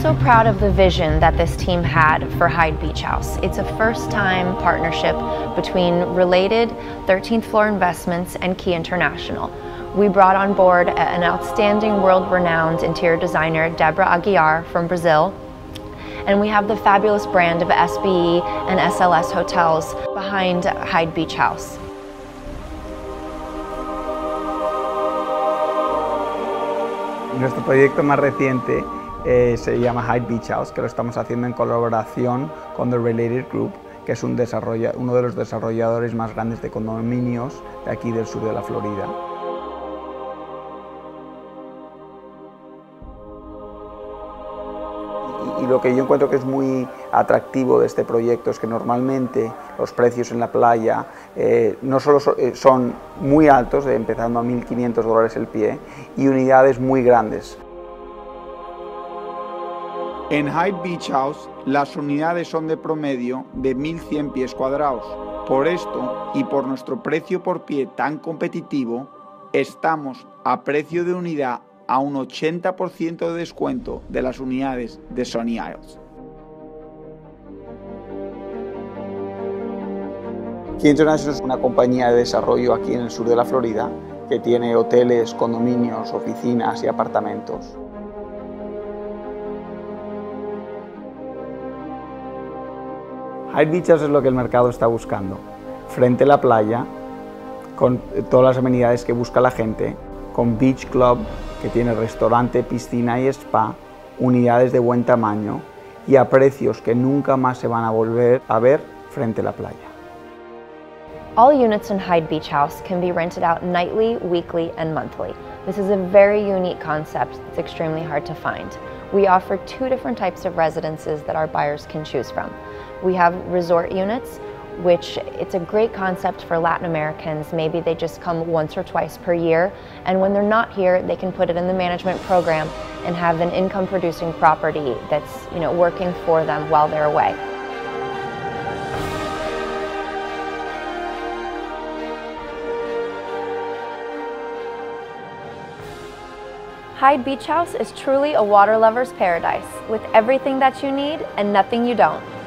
so proud of the vision that this team had for Hyde Beach House. It's a first-time partnership between Related, 13th Floor Investments, and Key International. We brought on board an outstanding world-renowned interior designer, Debra Aguiar from Brazil, and we have the fabulous brand of SBE and SLS hotels behind Hyde Beach House. Nuestro proyecto más reciente se llama Hyde Beach House, que lo estamos haciendo en colaboración con The Related Group, que es uno de los desarrolladores más grandes de condominios de aquí del sur de la Florida. Y lo que yo encuentro que es muy atractivo de este proyecto es que normalmente los precios en la playa no solo son muy altos, empezando a $1.500 el pie, y unidades muy grandes. En Hyde Beach House las unidades son de promedio de 1.100 pies cuadrados. Por esto y por nuestro precio por pie tan competitivo, estamos a precio de unidad a un 80% de descuento de las unidades de Sunny Isles. Key International es una compañía de desarrollo aquí en el sur de la Florida que tiene hoteles, condominios, oficinas y apartamentos. Hyde Beach House es lo que el mercado está buscando, frente a la playa, con todas las amenidades que busca la gente, con Beach Club, que tiene restaurante, piscina y spa, unidades de buen tamaño y a precios que nunca más se van a volver a ver frente a la playa. All units in Hyde Beach House can be rented out nightly, weekly, and monthly. This is a very unique concept that's extremely hard to find. We offer two different types of residences that our buyers can choose from. We have resort units, which it's a great concept for Latin Americans. Maybe they just come once or twice per year, and when they're not here, they can put it in the management program and have an income-producing property that's, working for them while they're away. Hyde Beach House is truly a water lover's paradise, with everything that you need and nothing you don't.